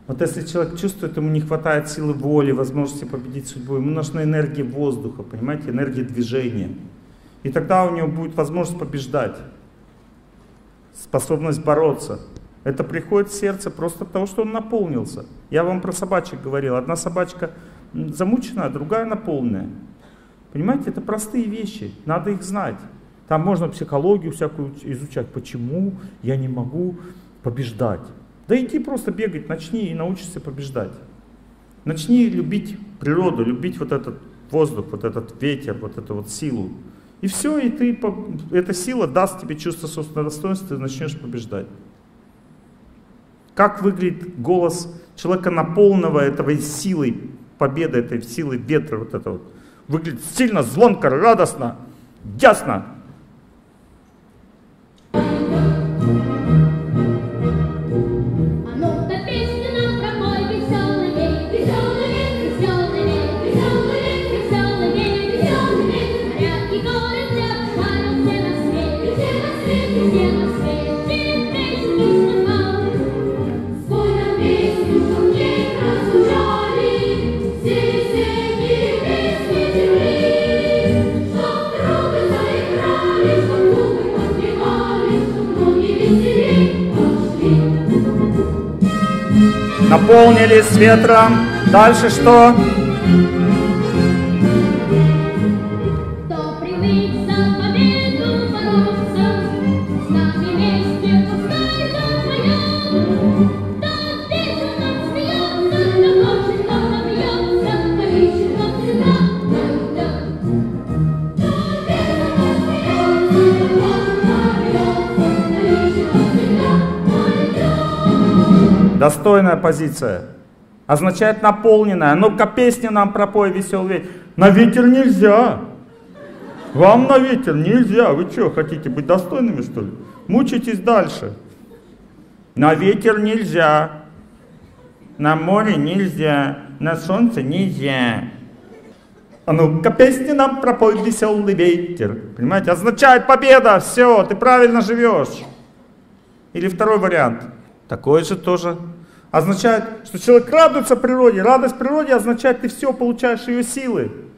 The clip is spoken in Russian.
Вот если человек чувствует, ему не хватает силы воли, возможности победить судьбу, ему нужна энергия воздуха, понимаете, энергия движения. И тогда у него будет возможность побеждать, способность бороться. Это приходит в сердце просто от того, что он наполнился. Я вам про собачек говорил. Одна собачка замученная, а другая наполненная. Понимаете, это простые вещи, надо их знать. Там можно психологию всякую изучать. Почему я не могу побеждать? Да иди просто бегать, начни и научишься побеждать. Начни любить природу, любить вот этот воздух, вот этот ветер, вот эту вот силу. И все, и эта сила даст тебе чувство собственного достоинства, и ты начнешь побеждать. Как выглядит голос человека, наполненного этой силой победы, этой силой ветра, вот это вот. Выглядит сильно, звонко, радостно, ясно. Наполнились ветром. Дальше что? Достойная позиция. Означает наполненная. Ну-ка песню нам пропой, веселый ветер. На ветер нельзя. Вам на ветер нельзя. Вы что, хотите быть достойными, что ли? Мучайтесь дальше. На ветер нельзя. На море нельзя. На солнце нельзя. А ну-ка песню нам пропой, веселый ветер. Понимаете? Означает победа. Все, ты правильно живешь. Или второй вариант. Такое же тоже означает, что человек радуется природе. Радость природе означает, ты все получаешь ее силы.